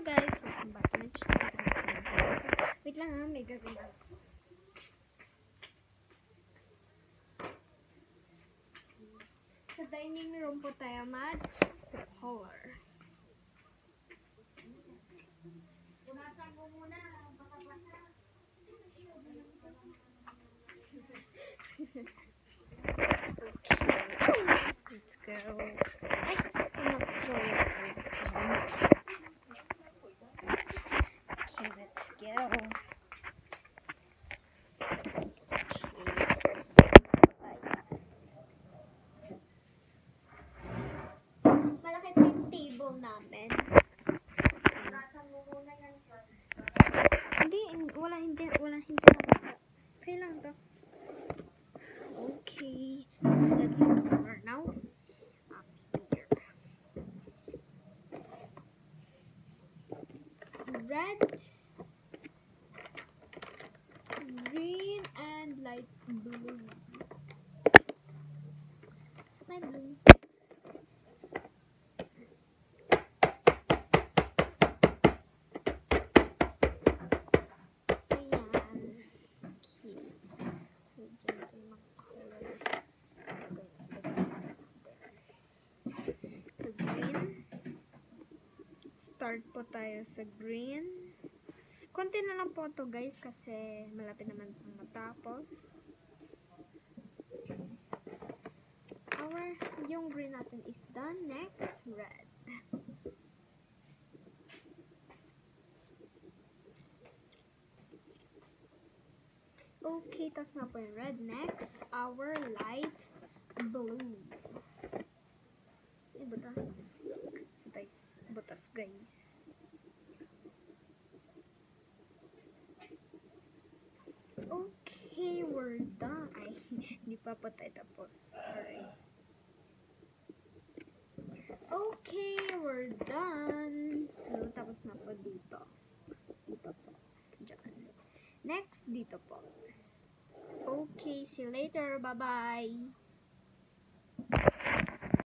guys, welcome back to my channel. So, wait lang ha, may gagawin ako. Sa dining room po tayo mag-color. Punasan mo muna, baka basa. Okay, let's go. Ay, let's throw it. Okay, let's go. Malaki po yung table namin. Punasan mo muna yan. Wala hindi nabasa. Okay lang to. Okay, let's color now. Up here. Red, green, and light blue. Light blue. Ayan. Okay. So, dyan ito yung mga colors. So, green. Start po tayo sa green. Konti na lang po to guys kasi malapit naman pong matapos. Yung green natin is done. Next, red. Okay, tapos na po yung red. Next, our light blue. Ay, butas. Butas, guys. Okay, we're done. Ay, hindi pa po tayo tapos. Sorry. Okay, we're done. So, tapos na po dito. Dito po. Diyan. Next, dito po. Okay, see you later. Bye-bye.